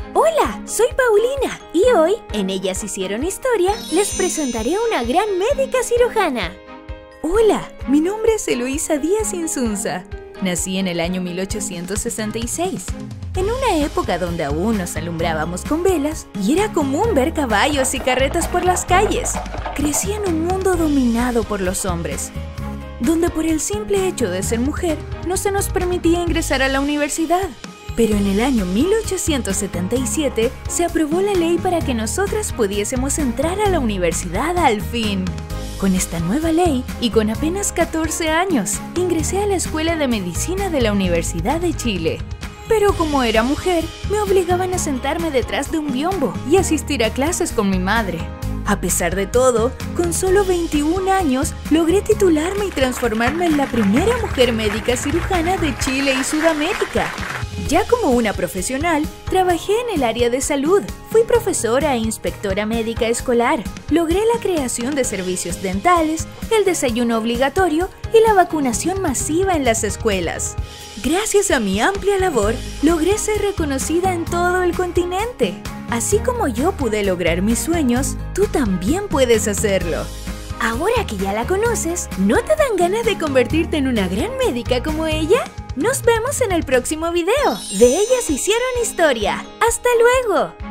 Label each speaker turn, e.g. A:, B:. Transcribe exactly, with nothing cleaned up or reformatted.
A: Hola, soy Paulina y hoy, en Ellas Hicieron Historia, les presentaré a una gran médica cirujana.
B: Hola, mi nombre es Eloísa Díaz Insunza. Nací en el año mil ochocientos sesenta y seis, en una época donde aún nos alumbrábamos con velas y era común ver caballos y carretas por las calles. Crecí en un mundo dominado por los hombres, donde por el simple hecho de ser mujer no se nos permitía ingresar a la universidad. Pero en el año mil ochocientos setenta y siete se aprobó la ley para que nosotras pudiésemos entrar a la universidad al fin. Con esta nueva ley y con apenas catorce años, ingresé a la Escuela de Medicina de la Universidad de Chile. Pero como era mujer, me obligaban a sentarme detrás de un biombo y asistir a clases con mi madre. A pesar de todo, con solo veintiún años, logré titularme y transformarme en la primera mujer médica cirujana de Chile y Sudamérica. Ya como una profesional, trabajé en el área de salud. Fui profesora e inspectora médica escolar. Logré la creación de servicios dentales, el desayuno obligatorio y la vacunación masiva en las escuelas. Gracias a mi amplia labor, logré ser reconocida en todo el continente. Así como yo pude lograr mis sueños, tú también puedes hacerlo.
A: Ahora que ya la conoces, ¿no te dan ganas de convertirte en una gran médica como ella? Nos vemos en el próximo video de Ellas Hicieron Historia. ¡Hasta luego!